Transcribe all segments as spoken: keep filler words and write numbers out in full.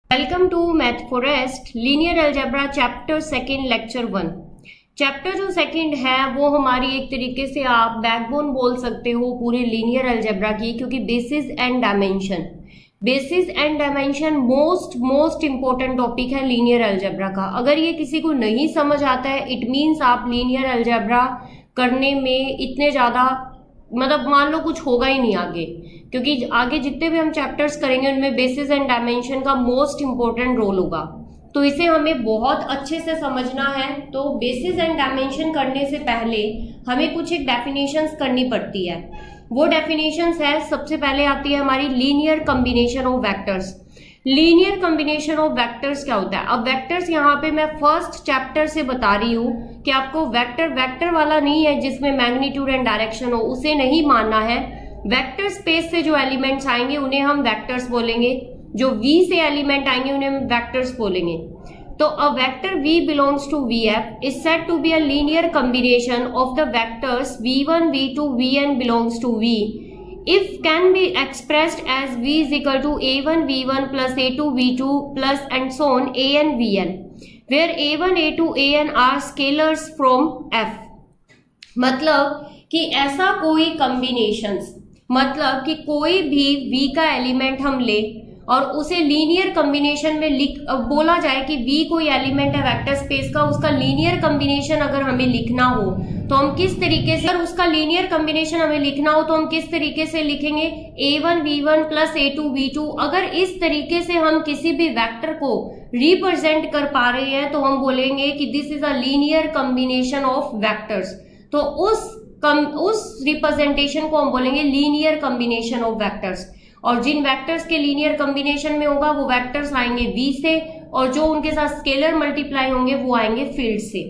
Welcome to math forest linear algebra chapter second lecture one. Chapter जो second है वो हमारी एक तरीके से आप बैकबोन बोल सकते हो पूरे लीनियर अलजेब्रा की, क्योंकि basis and dimension basis and dimension most most important topic है लीनियर अलजेब्रा का। अगर ये किसी को नहीं समझ आता है इट मीन्स आप लीनियर अलजेब्रा करने में इतने ज्यादा मतलब मान लो कुछ होगा ही नहीं आगे, क्योंकि आगे जितने भी हम चैप्टर्स करेंगे उनमें बेसिस एंड डायमेंशन का मोस्ट इंपॉर्टेंट रोल होगा, तो इसे हमें बहुत अच्छे से समझना है। तो बेसिस एंड डायमेंशन करने से पहले हमें कुछ एक डेफिनेशंस करनी पड़ती है। वो डेफिनेशंस है, सबसे पहले आती है हमारी linear combination of vectors. Linear combination of vectors क्या होता है? अब वेक्टर्स यहाँ पे मैं फर्स्ट चैप्टर से बता रही हूँ कि आपको वेक्टर वेक्टर वाला नहीं है जिसमें मैग्नीट्यूड एंड डायरेक्शन हो, उसे नहीं मानना है। वेक्टर स्पेस से जो एलिमेंट्स आएंगे उन्हें हम वेक्टर्स बोलेंगे, जो V से एलिमेंट आएंगे उन्हें हम वेक्टर्स बोलेंगे। तो a vector V belongs to V F is said to be a linear combination of the vectors V one, V two, Vn belongs to V if can be expressed as V is equal to A one, V one plus A two, V two plus and so on An, Vn, where A one, A two, An are scalars from F। मतलब कि ऐसा कोई combinations, मतलब कि कोई भी V का element हम ले और उसे लीनियर कॉम्बिनेशन में लिख बोला जाए कि V कोई एलिमेंट है वेक्टर स्पेस का, उसका लीनियर कॉम्बिनेशन अगर हमें लिखना हो तो हम किस तरीके से, अगर उसका लीनियर कॉम्बिनेशन हमें लिखना हो तो हम किस तरीके से लिखेंगे? A one, V one plus A two, V two। अगर इस तरीके से हम किसी भी वेक्टर को रिप्रेजेंट कर पा रहे हैं तो हम बोलेंगे कि this is a linear combination of vectors. तो उस कम, उस रिप्रेजेंटेशन को हम बोलेंगे लीनियर कॉम्बिनेशन ऑफ वेक्टर्स। और जिन वेक्टर्स के लीनियर कॉम्बिनेशन में होगा वो वेक्टर्स आएंगे V से, और जो उनके साथ स्केलर मल्टीप्लाई होंगे वो आएंगे फील्ड से।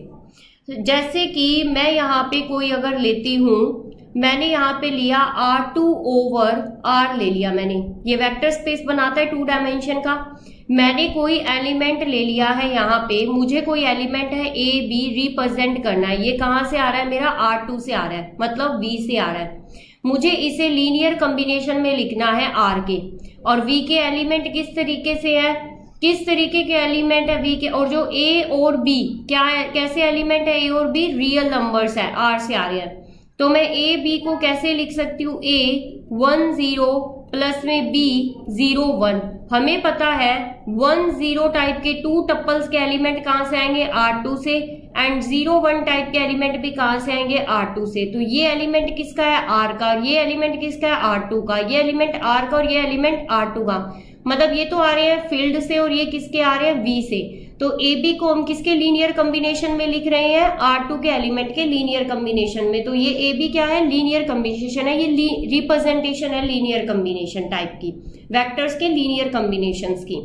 जैसे कि मैं यहाँ पे कोई अगर लेती हूँ, मैंने यहाँ पे लिया R टू ओवर R ले लिया मैंने, ये वेक्टर स्पेस बनाता है टू डायमेंशन का। मैंने कोई एलिमेंट ले लिया है यहाँ पे, मुझे कोई एलिमेंट है A B रिप्रेजेंट करना है। ये कहाँ से आ रहा है? मेरा R टू से आ रहा है, मतलब V से आ रहा है। मुझे इसे लीनियर कॉम्बिनेशन में लिखना है R के, और V के एलिमेंट किस तरीके से है, किस तरीके के एलिमेंट है V के, और जो A और B क्या है, कैसे एलिमेंट है A और B? रियल नंबर्स है, R से आ रहे हैं। तो मैं A B को कैसे लिख सकती हूँ? A वन जीरो प्लस में B जीरो वन। हमें पता है वन जीरो टाइप के टू टप्पल्स के एलिमेंट कहाँ से आएंगे? R टू से, एंड जीरो वन टाइप के एलिमेंट भी कहाँ से आएंगे? R टू से। तो ये एलिमेंट किसका है? R का। ये एलिमेंट किसका है? R टू का। ये एलिमेंट R का और ये एलिमेंट R टू का। मतलब ये तो आ रहे हैं फील्ड से और ये किसके आ रहे हैं? V से। तो A B को हम किसके लीनियर कॉम्बिनेशन में लिख रहे हैं? R टू के एलिमेंट के लीनियर कॉम्बिनेशन में। तो ये A B क्या है? लीनियर कॉम्बिनेशन है, ये रिप्रेजेंटेशन है लीनियर कॉम्बिनेशन टाइप की, वेक्टर्स के लीनियर कॉम्बिनेशंस की।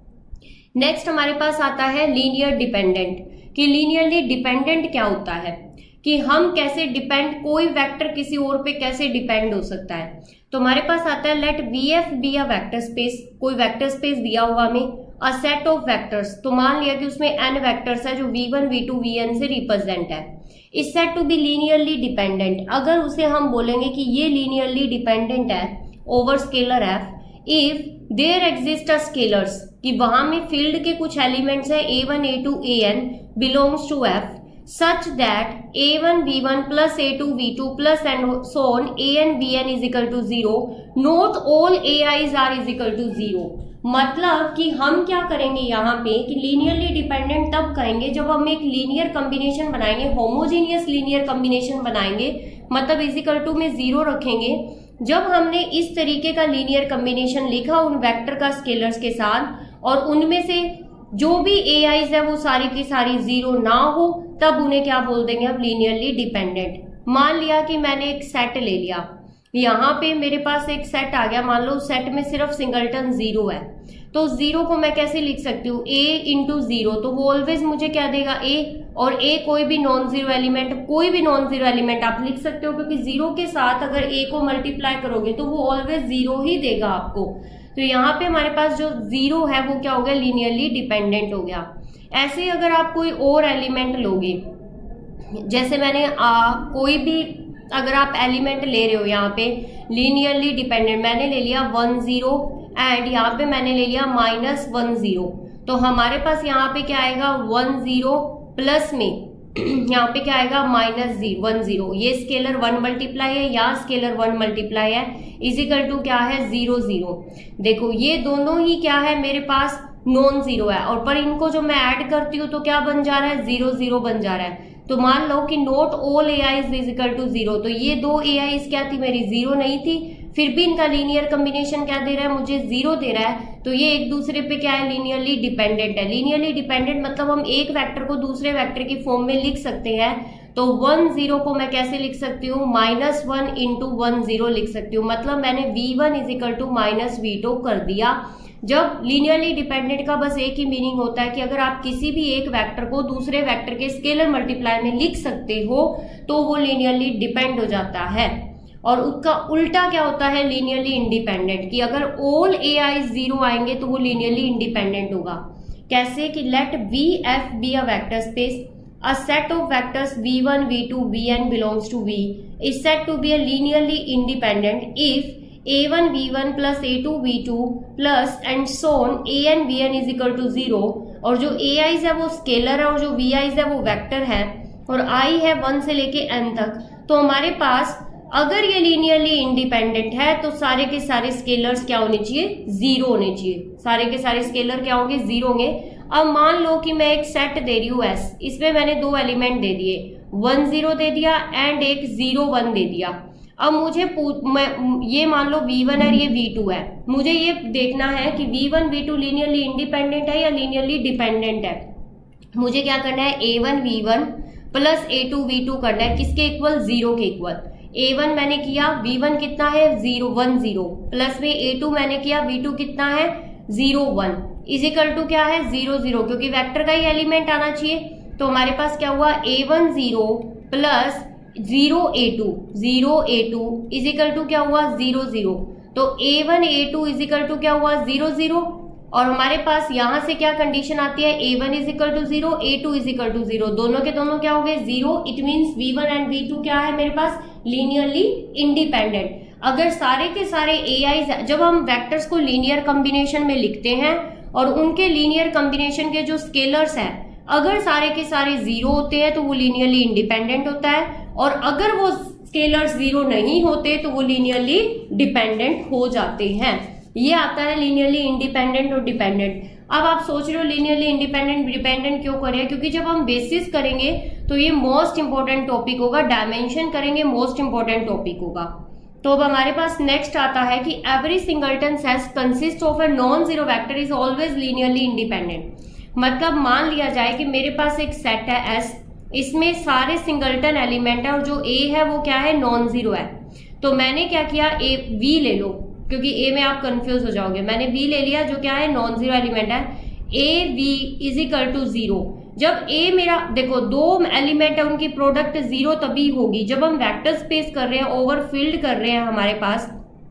नेक्स्ट हमारे पास आता है लीनियर डिपेंडेंट, कि लीनियरली डिपेंडेंट क्या होता है, कि हम कैसे डिपेंड, कोई वेक्टर किसी और पे कैसे डिपेंड हो सकता है। तो हमारे पास आता है let V F be a vector space, कोई वेक्टर स्पेस दिया हुआ हमें, अ सेट ऑफ वेक्टर्स। तो मान लिया कि उसमें n वेक्टर्स है जो V one, V two, Vn से रिप्रेजेंट है। इस set to be linearly dependent, अगर उसे हम बोलेंगे कि ये लीनियरली डिपेंडेंट है over scalar F if there exist a scalars, कि वहां में फील्ड के कुछ एलिमेंट्स है A one, A two, An belongs to F such that A one, V one plus A two, V two plus and so on An, Vn is equal to zero, not all A Is are is equal to zero। मतलब कि हम क्या करेंगे यहाँ पे कि linearly dependent तब कहेंगे जब हम एक लीनियर कॉम्बिनेशन बनाएंगे, होमोजीनियस लीनियर कॉम्बिनेशन बनाएंगे, मतलब इज इक्वल टू में जीरो रखेंगे, जब हमने इस तरीके का लीनियर कॉम्बिनेशन लिखा उन वेक्टर का स्केलर्स के साथ, और उनमें से जो भी ए आईज है वो सारी की सारी जीरो ना हो, तब उन्हें क्या बोल देंगे हम? Linearly dependent. मान लिया कि मैंने एक सेट ले लिया, यहाँ पे मेरे पास एक सेट आ गया, मान लो सेट में सिर्फ सिंगलटन जीरो है, तो जीरो को मैं कैसे लिख सकती हूँ? A इंटू जीरो, तो वो ऑलवेज मुझे क्या देगा? A, और A कोई भी नॉन जीरो एलिमेंट, कोई भी नॉन जीरो एलिमेंट आप लिख सकते हो, क्योंकि जीरो के साथ अगर A को मल्टीप्लाई करोगे तो वो ऑलवेज जीरो ही देगा आपको। तो यहाँ पे हमारे पास जो जीरो है वो क्या हो गया? लीनियरली डिपेंडेंट हो गया। ऐसे अगर आप कोई और एलिमेंट लोगे, जैसे मैंने आ, कोई भी अगर आप एलिमेंट ले रहे हो यहाँ पे लीनियरली डिपेंडेंट, मैंने ले लिया वन जीरो एंड यहाँ पे मैंने ले लिया माइनस वन जीरो। तो हमारे पास यहाँ पे क्या आएगा वन जीरो प्लस में यहाँ पे क्या आएगा माइनस जी वन जीरो। ये स्केलर वन मल्टीप्लाई है, यहाँ स्केलर वन मल्टीप्लाई है, इजिकल टू क्या है जीरो जीरो। देखो ये दोनों ही क्या है मेरे पास नॉन जीरो है, और पर इनको जो मैं ऐड करती हूँ तो क्या बन जा रहा है जीरो जीरो बन जा रहा है। तो मान लो कि not all A I is equal to zero, तो ये दो ए आई क्या थी मेरी जीरो नहीं थी, फिर भी इनका लीनियर कॉम्बिनेशन क्या दे रहा है मुझे जीरो दे रहा है। तो ये एक दूसरे पे क्या है लीनियरली डिपेंडेंट है। लीनियरली डिपेंडेंट मतलब हम एक वेक्टर को दूसरे वेक्टर की फॉर्म में लिख सकते हैं। तो वन जीरो को मैं कैसे लिख सकती हूँ minus one into one zero लिख सकती हूँ। मतलब मैंने V one is equal to minus V two कर दिया। जब लीनियरली डिपेंडेंट का बस एक ही मीनिंग होता है कि अगर आप किसी भी एक वेक्टर को दूसरे वेक्टर के स्केलर मल्टीप्लाई में लिख सकते हो तो वो लीनियरली डिपेंड हो जाता है। और उसका उल्टा क्या होता है लीनियरली इंडिपेंडेंट, कि अगर ऑल ए आई जीरो आएंगे तो वो लीनियरली इंडिपेंडेंट होगा। कैसे कि let V F be a vector space, a set of vectors v one, v two, vn belongs to v is said to be a linearly independent if a one v one plus a two v two plus and so on an vn is equal to zero। और जो ai's है वो scalar है और जो vi's है वो vector है और i है वन से लेके n तक। तो हमारे पास अगर ये लीनियरली इंडिपेंडेंट है तो सारे के सारे स्केलर्स क्या होने चाहिए जीरो होने चाहिए। सारे के सारे स्केलर क्या होंगे जीरो होंगे। अब मान लो कि मैं एक सेट दे रही हूँ एस, इसमें मैंने दो एलिमेंट दे दिए, वन जीरो दे दिया एंड एक जीरो वन दे दिया। अब मुझे मैं ये मान लो वी वन है ये वी टू है, मुझे ये देखना है कि we one we two linearly independent है या लीनियरली डिपेंडेंट है। मुझे क्या करना है A one we one plus A two we two करना है, किसके इक्वल जीरो के इक्वल। ए वन मैंने किया वी वन कितना है जीरो वन जीरो प्लस में ए टू मैंने किया वी टू कितना है जीरो वन इजिकल टू क्या है जीरो जीरो, क्योंकि वेक्टर का ही एलिमेंट आना चाहिए। तो हमारे पास क्या हुआ A one zero plus zero A two zero A two equal to क्या हुआ जीरो जीरो। तो ए one A two equal to क्या हुआ जीरो जीरो। और हमारे पास यहां से क्या कंडीशन आती है A one equal to zero A two equal to zero, दोनों के दोनों क्या हो गए जीरो। It means V one and V two क्या है मेरे पास लीनियरली इंडिपेंडेंट। अगर सारे के सारे ए आई, जब हम वेक्टर्स को लीनियर कॉम्बिनेशन में लिखते हैं और उनके लीनियर कॉम्बिनेशन के जो स्केलर्स हैं अगर सारे के सारे जीरो होते हैं तो वो लीनियरली इंडिपेंडेंट होता है, और अगर वो स्केलर्स जीरो नहीं होते तो वो लीनियरली डिपेंडेंट हो जाते हैं। ये आता है लीनियरली इंडिपेंडेंट और डिपेंडेंट। अब आप सोच रहे हो लीनियरली इंडिपेंडेंट डिपेंडेंट क्यों करें, क्योंकि जब हम बेसिस करेंगे तो ये मोस्ट इंपोर्टेंट टॉपिक होगा, डायमेंशन करेंगे मोस्ट इंपोर्टेंट टॉपिक होगा। तो अब हमारे पास नेक्स्ट आता है कि every singleton set consist of a non zero vector is always linearly independent. मतलब मान लिया जाए कि मेरे पास एक सेट है एस, इसमें सारे सिंगलटन एलिमेंट है और जो ए है वो क्या है नॉन जीरो है। तो मैंने क्या किया ए वी ले लो, क्योंकि ए में आप कंफ्यूज हो जाओगे। मैंने वी ले लिया जो क्या है नॉन जीरो एलिमेंट है, A we is equal to zero. जब ए मेरा देखो दो एलिमेंट है उनकी प्रोडक्ट जीरो तभी होगी जब हम वेक्टर स्पेस कर रहे हैं, ओवरफिल्ड कर रहे हैं हमारे पास।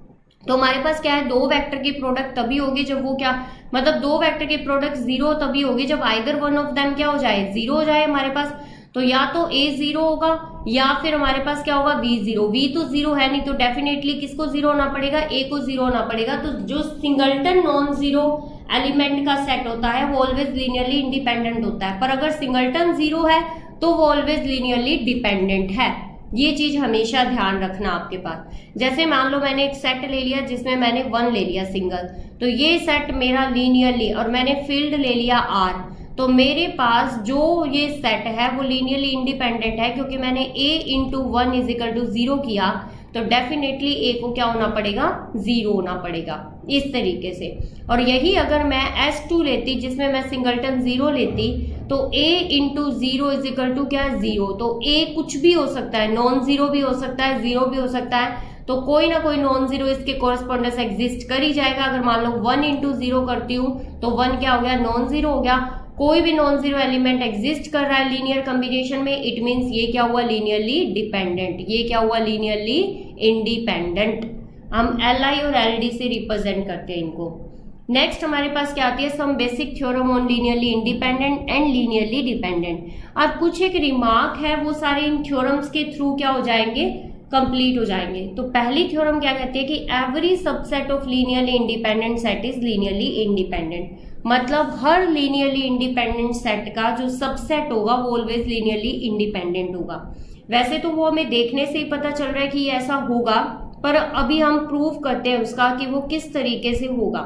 तो हमारे पास क्या है दो वेक्टर की प्रोडक्ट तभी होगी जब वो क्या मतलब दो वेक्टर की प्रोडक्ट जीरो तभी होगी जब आइदर वन ऑफ देम क्या हो जाए जीरो हो जाए हमारे पास। तो या तो ए जीरो होगा या फिर हमारे पास क्या होगा वी जीरो। वी तो जीरो है नहीं तो डेफिनेटली किसको जीरो होना पड़ेगा ए को जीरो होना पड़ेगा। तो जो सिंगलटन नॉन जीरो एलिमेंट का सेट होता है वो ऑलवेज लीनियरली इंडिपेंडेंट होता है, पर अगर सिंगलटन जीरो है तो वो ऑलवेज लीनियरली डिपेंडेंट है। ये चीज हमेशा ध्यान रखना आपके पास। जैसे मान लो मैंने एक सेट ले लिया जिसमें मैंने वन ले लिया सिंगल, तो ये सेट मेरा लीनियरली, और मैंने फील्ड ले लिया आर, तो मेरे पास जो ये सेट है वो लीनियरली इंडिपेंडेंट है क्योंकि मैंने a into one is equal to zero किया तो डेफिनेटली a को क्या होना पड़ेगा जीरो होना पड़ेगा इस तरीके से। और यही अगर मैं एस टू लेती जिसमें मैं सिंगलटन जीरो लेती तो a into zero is equal to क्या जीरो। तो a कुछ भी हो सकता है, नॉन जीरो भी हो सकता है, जीरो भी हो सकता है, तो कोई ना कोई नॉन जीरो इसके कोरस्पोंडेंस एग्जिस्ट कर ही जाएगा। अगर मान लो वन इंटू जीरो करती हूँ तो वन क्या हो गया नॉन जीरो हो गया। कोई भी नॉन जीरो एलिमेंट एग्जिस्ट कर रहा है लीनियर कॉम्बिनेशन में, इट मींस ये क्या हुआ लीनियरली डिपेंडेंट, ये क्या हुआ लीनियरली इंडिपेंडेंट। हम एल आई और एल डी से रिप्रेजेंट करते हैं इनको। नेक्स्ट हमारे पास क्या आती है some basic theorem on linearly independent and linearly dependent. अब कुछ एक रिमार्क है वो सारे इन थ्योरम्स के थ्रू क्या हो जाएंगे कंप्लीट हो जाएंगे। तो पहली थ्योरम क्या कहती है कि every subset of linearly independent set is linearly independent, मतलब हर लीनियरली इंडिपेंडेंट सेट का जो सबसेट होगा वो ऑलवेज लीनियरली इंडिपेंडेंट होगा। वैसे तो वो हमें देखने से ही पता चल रहा है कि ऐसा होगा, पर अभी हम प्रूव करते हैं उसका कि वो किस तरीके से होगा।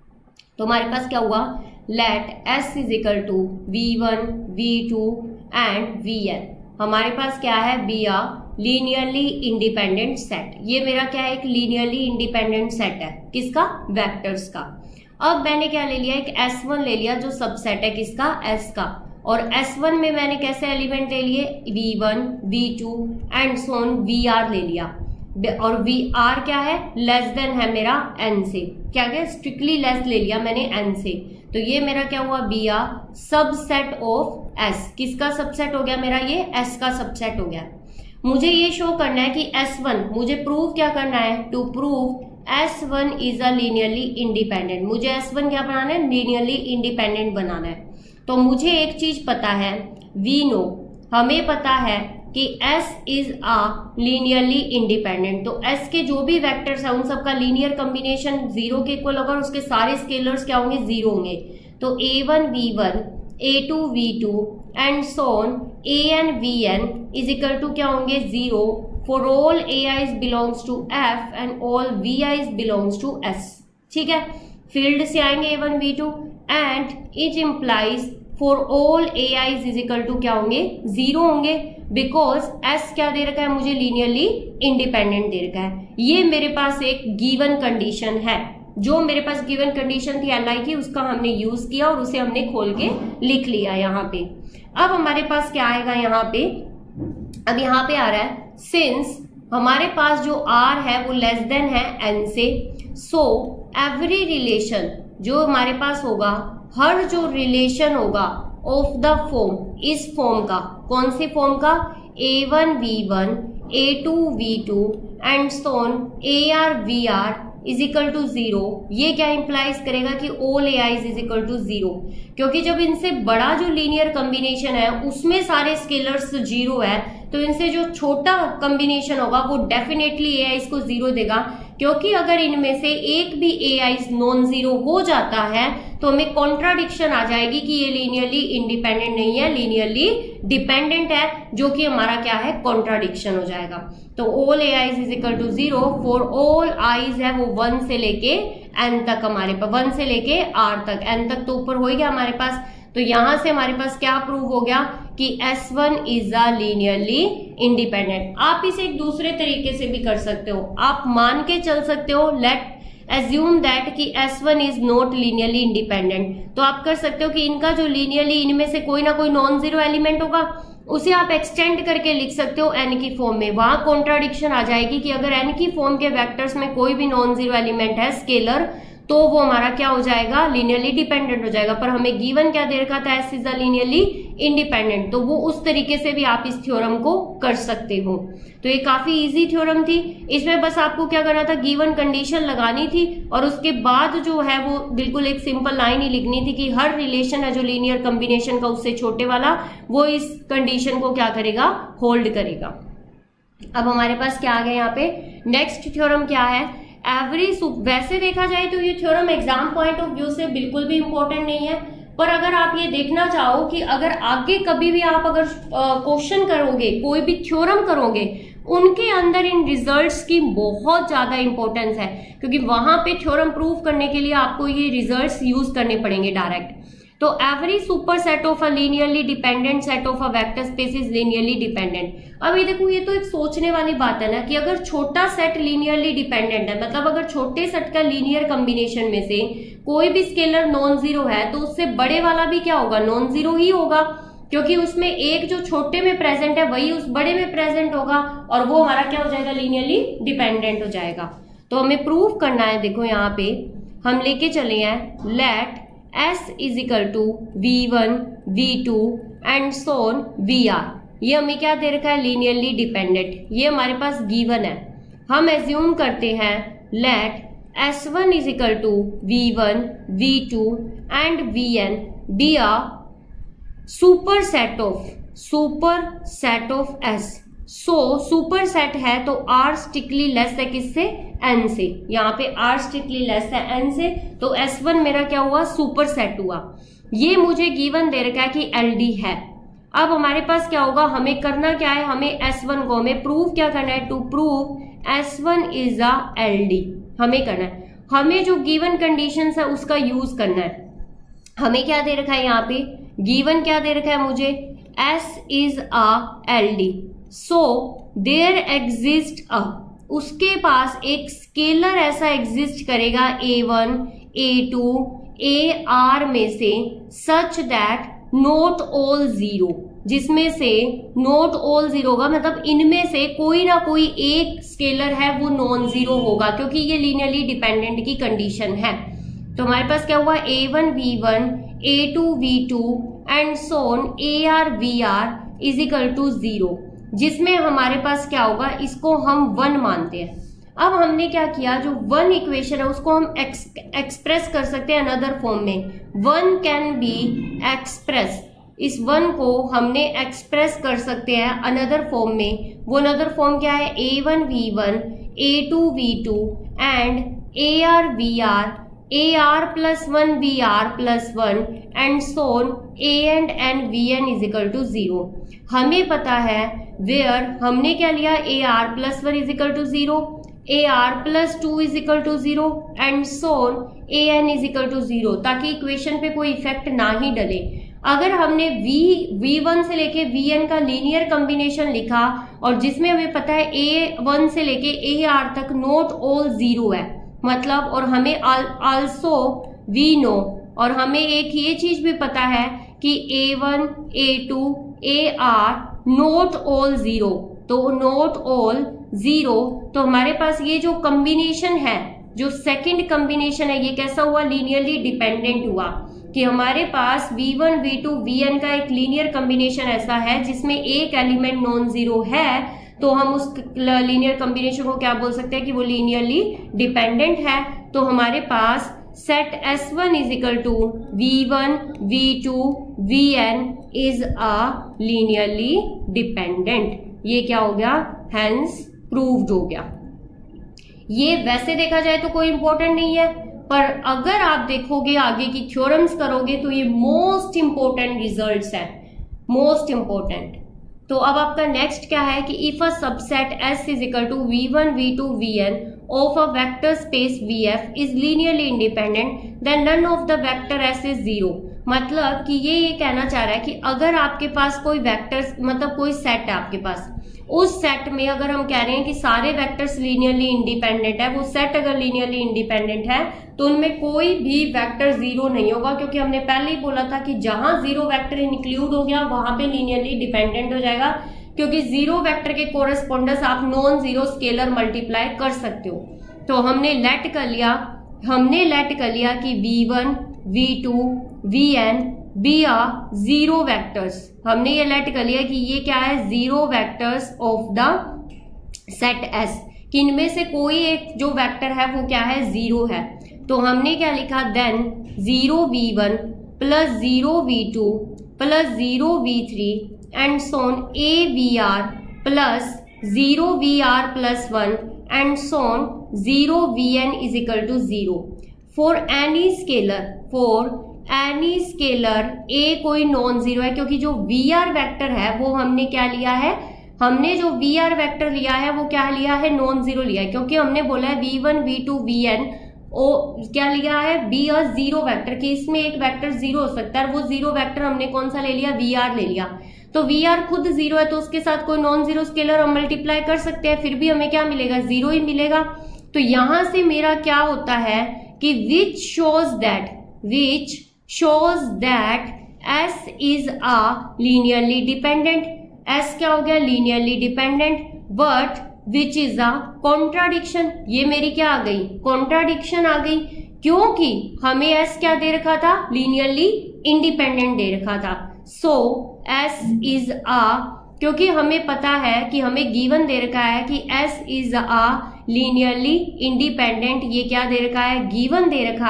तो हमारे पास क्या हुआ, let S is equal to V one we two and V N. हमारे पास क्या है, be a linearly independent set. ये मेरा क्या है, एक लीनियरली इंडिपेंडेंट सेट है, किसका, वेक्टर्स का। अब मैंने क्या ले लिया, एक एस वन ले लिया जो सबसेट है किसका, एस का, और एस वन में मैंने कैसे एलिमेंट ले लिए, V one we two and so on V R ले लिया, और वी आर क्या है, लेस देन है मेरा एन से, क्या गया, स्ट्रिक्टली लेस ले लिया मैंने एन से। तो ये मेरा क्या हुआ, B R subset of S, किसका सबसेट हो गया मेरा, ये एस का सबसेट हो गया। मुझे ये शो करना है कि एस वन, मुझे प्रूव क्या करना है, to prove S one is a linearly independent. मुझे एस वन क्या बनाना है, लीनियरली इंडिपेंडेंट बनाना है। तो मुझे एक चीज पता है, वी नो, हमें पता है कि S is a linearly independent. तो S के जो भी वेक्टर्स है उन सबका लीनियर कॉम्बिनेशन जीरो के इक्वल होगा और उसके सारे स्केलर्स क्या होंगे, जीरो होंगे। तो ए one we one A two we two and so on A N V N is equal to क्या होंगे, zero for all A I's belongs to F and all V I's belongs to S. ठीक है, field से आएंगे A one we two and it implies for all A I's is equal to क्या होंगे, zero होंगे, because S क्या दे रखा है मुझे, लीनियरली इंडिपेंडेंट दे रखा है। ये मेरे पास एक गिवन कंडीशन है, जो मेरे पास गिवन कंडीशन थी एल आई की, उसका हमने यूज किया और उसे हमने खोल के लिख लिया यहाँ पे। अब हमारे पास क्या आएगा यहाँ पे, अब यहाँ पे आ रहा है सिंस हमारे पास जो आर है वो लेस देन है एन से, सो एवरी रिलेशन जो हमारे पास होगा, हर जो रिलेशन होगा ऑफ द फॉर्म, इस फॉर्म का, कौन से फॉर्म का, A one we one A two we two and so on A R we are is equal to zero. ये क्या इंप्लाइज करेगा कि all A I's is equal to zero, क्योंकि जब इनसे बड़ा जो लीनियर कॉम्बिनेशन है उसमें सारे स्केलर्स जीरो है, तो इनसे जो छोटा कॉम्बिनेशन होगा वो डेफिनेटली ए आईज को जीरो देगा, क्योंकि अगर इनमें से एक भी ए आईज नॉन जीरो हो जाता है तो हमें कॉन्ट्राडिक्शन आ जाएगी कि ये लीनियरली इंडिपेंडेंट नहीं है, लीनियरली डिपेंडेंट है, जो कि हमारा क्या है, कॉन्ट्राडिक्शन हो जाएगा। तो all A I's is equal to zero for all I's है वो वन से लेके एन तक, हमारे पास वन से लेके आर तक, एन तक तो ऊपर हो गया हमारे पास। तो यहां से हमारे पास क्या प्रूव हो गया कि S one is a linearly independent. आप इसे एक दूसरे तरीके से भी कर सकते हो, आप मान के चल सकते हो, लेट एज्यूम दैट कि S one is not linearly independent. तो आप कर सकते हो कि इनका जो लीनियरली, इनमें से कोई ना कोई नॉन जीरो एलिमेंट होगा, उसे आप एक्सटेंड करके लिख सकते हो एन की फॉर्म में। वहां कॉन्ट्राडिक्शन आ जाएगी कि अगर एन की फॉर्म के वेक्टर्स में कोई भी नॉन जीरो एलिमेंट है स्केलर, तो वो हमारा क्या हो जाएगा, लीनियरली डिपेंडेंट हो जाएगा। पर हमें गिवन क्या दे रखा था, S is a linearly independent, तो वो उस तरीके से भी आप इस थ्योरम को कर सकते हो। तो ये काफी इजी थ्योरम थी, इसमें बस आपको क्या करना था, गिवन कंडीशन लगानी थी और उसके बाद जो है वो बिल्कुल एक सिंपल लाइन ही लिखनी थी कि हर रिलेशन है जो लीनियर कॉम्बिनेशन का उससे छोटे वाला, वो इस कंडीशन को क्या करेगा, होल्ड करेगा। अब हमारे पास क्या आ गया यहाँ पे, नेक्स्ट थ्योरम क्या है, एवरी, वैसे देखा जाए तो ये theorem exam point of view से बिल्कुल भी इंपॉर्टेंट नहीं है, पर अगर आप ये देखना चाहो कि अगर आगे कभी भी आप अगर क्वेश्चन करोगे, कोई भी थ्योरम करोगे, उनके अंदर इन रिजल्ट्स की बहुत ज्यादा इंपॉर्टेंस है, क्योंकि वहां पे थ्योरम प्रूव करने के लिए आपको ये रिजल्ट्स यूज करने पड़ेंगे डायरेक्ट। तो every super set of a linearly dependent set of a vector space is linearly dependent. अब ये देखो, ये तो एक सोचने वाली बात है ना कि अगर छोटा सेट लीनियरली डिपेंडेंट है, मतलब अगर छोटे सेट का लीनियर कॉम्बिनेशन में से कोई भी स्केलर नॉन जीरो है, तो उससे बड़े वाला भी क्या होगा, नॉन जीरो ही होगा, क्योंकि उसमें एक जो छोटे में प्रेजेंट है वही उस बड़े में प्रेजेंट होगा, और वो हमारा क्या हो जाएगा, लीनियरली डिपेंडेंट हो जाएगा। तो हमें प्रूव करना है, देखो यहाँ पे हम लेके चले हैं, let S is equal to V one we two and so on V R. ये हमें क्या दे रखा है, लीनियरली डिपेंडेंट, ये हमारे पास गिवन है। हम एज्यूम करते हैं let S one is equal to V one we two and V N be a super set of super set of S। So super set है तो आर स्ट्रिक्टली लेस है किससे, एन से। यहाँ पे आर स्ट्रिक्टली लेस है N से, तो एस वन मेरा क्या हुआ, सुपर सेट हुआ। ये मुझे गिवन दे रखा है कि एल डी है। अब हमारे पास क्या होगा, हमें करना क्या है, हमें एस वन को हमें प्रूव क्या करना है, to prove S one is a L D हमें करना है। हमें जो गिवन कंडीशंस है उसका यूज करना है। हमें क्या दे रखा है यहाँ पे, गिवन क्या दे रखा है मुझे, S is a L D, so there exist a, उसके पास एक स्केलर ऐसा एग्जिस्ट करेगा A one A two A R में से, such that not all zero, जिसमें से नोट ऑल जीरो होगा, मतलब इनमें से कोई ना कोई एक स्केलर है वो नॉन जीरो होगा, क्योंकि ये लीनियरली डिपेंडेंट की कंडीशन है। तो हमारे पास क्या हुआ, A one we one A two we two and so on A R we are is equal to zero, जिसमें हमारे पास क्या होगा, इसको हम वन मानते हैं। अब हमने क्या किया, जो वन इक्वेशन है उसको हम एक्स, एक्सप्रेस कर सकते हैं अनदर फॉर्म में। वन कैन बी एक्सप्रेस, इस वन को हमने एक्सप्रेस कर सकते हैं अनदर फॉर्म में। वो अनदर फॉर्म क्या है, A one we one A two we two and A are we R A are plus one we are plus one and so on A and N V N is equal to zero. हमें पता है where हमने क्या लिया, A are plus one is equal to zero, A are plus two is equal to zero and so on A N is equal to zero, ताकि equation पे कोई effect ना ही डले। अगर हमने v वी वन से लेके वी एन का लीनियर कॉम्बिनेशन लिखा और जिसमें हमें पता है ए वन से लेके ए आर तक नोट ऑल जीरो है, मतलब, और हमें आल्सो वी नो, और हमें एक ये चीज भी पता है कि ए one A two A R not all zero, तो नोट ऑल जीरो, तो हमारे पास ये जो कॉम्बिनेशन है, जो सेकंड कॉम्बिनेशन है, ये कैसा हुआ, लीनियरली डिपेंडेंट हुआ, कि हमारे पास V one we two we N का एक लीनियर कॉम्बिनेशन ऐसा है जिसमें एक एलिमेंट नॉन जीरो है, तो हम उस लीनियर कॉम्बिनेशन को क्या बोल सकते हैं कि वो लीनियरली डिपेंडेंट है। तो हमारे पास set S one is equal to V one we two V N is a linearly dependent. ये क्या हो गया, हेंस प्रूव्ड हो गया। ये वैसे देखा जाए तो कोई इंपॉर्टेंट नहीं है, पर अगर आप देखोगे आगे की थ्योरम्स करोगे तो ये मोस्ट इंपॉर्टेंट रिजल्ट्स है, मोस्ट इंपॉर्टेंट। तो अब आपका नेक्स्ट क्या है कि if a subset S is equal to V one we two V N of a vector space V F is linearly independent then none of the vector S is zero. मतलब कि ये ये कहना चाह रहा है कि अगर आपके पास कोई वेक्टर्स, मतलब कोई सेट है आपके पास, उस सेट में अगर हम कह रहे हैं कि सारे वेक्टर्स लीनियरली इंडिपेंडेंट है, वो सेट अगर लीनियरली इंडिपेंडेंट है तो उनमें कोई भी वेक्टर जीरो नहीं होगा, क्योंकि हमने पहले ही बोला था कि जहां जीरो वेक्टर इंक्लूड हो गया वहां पे लीनियरली डिपेंडेंट हो जाएगा, क्योंकि जीरो वेक्टर के कोरेस्पोंडेंस आप नॉन जीरो स्केलर मल्टीप्लाई कर सकते हो। तो हमने लेट कर लिया हमने लेट कर लिया कि we one we two we N be are zero vectors. हमने ये लेट कर लिया कि ये क्या है, zero vectors of the set S, कि इनमें से कोई एक जो वेक्टर है वो क्या है, जीरो है। तो हमने क्या लिखा, then zero V one plus zero V two plus zero V three and so on A V are plus zero V are plus one and so on zero V N is equal to zero for any scalar for any scalar A कोई non zero है, क्योंकि जो v are vector है वो हमने क्या लिया है, हमने जो वी आर वेक्टर लिया है वो क्या लिया है, नॉन जीरो लिया है, क्योंकि हमने बोला है V one we two we N O क्या लिया है, बी अ जीरो वेक्टर, कि इसमें एक वेक्टर जीरो हो सकता है, वो जीरो वेक्टर हमने कौन सा ले लिया, वी आर ले लिया। तो वी आर खुद जीरो है तो उसके साथ कोई नॉन जीरो स्केलर हम मल्टीप्लाई कर सकते हैं, फिर भी हमें क्या मिलेगा, जीरो ही मिलेगा। तो यहां से मेरा क्या होता है कि which shows that which shows that S is a linearly dependent, S क्या हो गया, linearly dependent, but which is a contradiction. ये मेरी क्या आ गई, कॉन्ट्राडिक्शन आ गई, क्योंकि हमें एस क्या दे रखा था, लीनियरली इंडिपेंडेंट दे रखा था। सो एस इज अ, क्योंकि हमें पता है कि हमें गिवन दे रखा है कि S is a linearly independent, ये क्या दे रखा है, गिवन दे रखा है,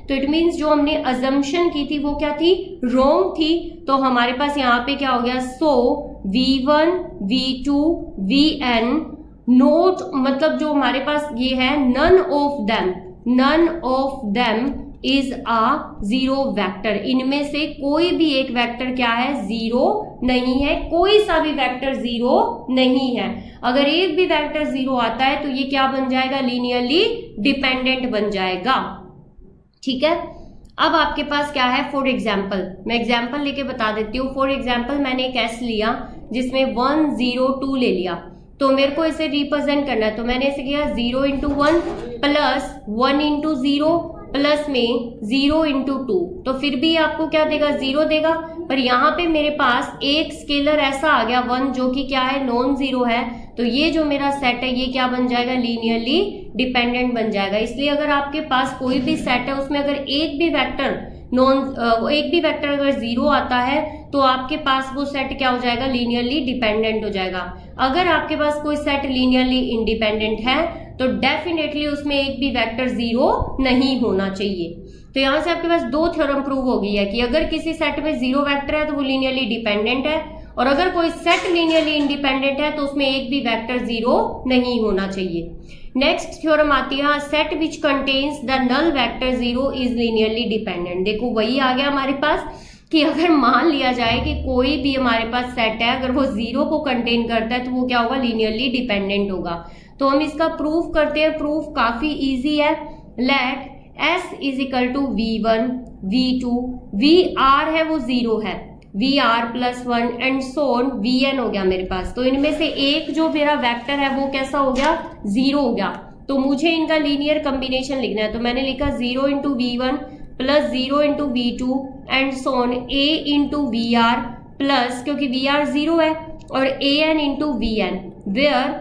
तो इट मीन्स जो हमने अजम्पशन की थी वो क्या थी, रॉन्ग थी। तो हमारे पास यहाँ पे क्या हो गया, so V one we two we N not, मतलब जो हमारे पास ये है, none of them none of them is a zero vector, इनमें से कोई भी एक वेक्टर क्या है, जीरो नहीं है, कोई सा भी वेक्टर जीरो नहीं है। अगर एक भी वेक्टर जीरो आता है तो ये क्या बन जाएगा, लीनियरली डिपेंडेंट बन जाएगा। ठीक है, अब आपके पास क्या है, फॉर एग्जाम्पल, मैं एग्जाम्पल लेके बता देती हूँ। फॉर एग्जाम्पल मैंने एक एस लिया जिसमें वन जीरो टू ले लिया, तो मेरे को इसे रिप्रेजेंट करना है, तो मैंने इसे किया zero into one plus one into zero plus में जीरो इंटू टू, तो फिर भी आपको क्या देगा, जीरो देगा। पर यहाँ पे मेरे पास एक स्केलर ऐसा आ गया वन, जो कि क्या है, नॉन जीरो है, तो ये जो मेरा सेट है ये क्या बन जाएगा, लीनियरली डिपेंडेंट बन जाएगा। इसलिए अगर आपके पास कोई भी सेट है उसमें अगर एक भी वेक्टर नॉन एक भी वेक्टर अगर जीरो आता है तो आपके पास वो सेट क्या हो जाएगा, लीनियरली डिपेंडेंट हो जाएगा। अगर आपके पास कोई सेट लीनियरली इंडिपेंडेंट है तो डेफिनेटली उसमें एक भी वेक्टर जीरो नहीं होना चाहिए। तो यहां से आपके पास दो थ्योरम प्रूव हो गई है कि अगर किसी सेट में जीरो वेक्टर है तो वो लीनियरली डिपेंडेंट है, और अगर कोई सेट लीनियरली इंडिपेंडेंट है तो उसमें एक भी वेक्टर जीरो नहीं होना चाहिए। नेक्स्ट थ्योरम आती है, set which contains the null vector zero is linearly dependent. देखो वही आ गया हमारे पास कि अगर मान लिया जाए कि कोई भी हमारे पास सेट है, अगर वो जीरो को कंटेन करता है तो वो क्या होगा, लीनियरली डिपेंडेंट होगा। तो हम इसका प्रूफ करते हैं, प्रूफ काफी इजी है। Let S is equal to V one we two, we R है वो जीरो है, V are plus one and so on V N हो गया मेरे पास। तो इनमें से एक जो मेरा वेक्टर है वो कैसा हो गया, जीरो हो गया। तो मुझे इनका लीनियर कॉम्बिनेशन लिखना है, तो मैंने लिखा zero into V one plus zero into V two and so on A into we are plus, क्योंकि वी आर जीरो है, और A N into we N where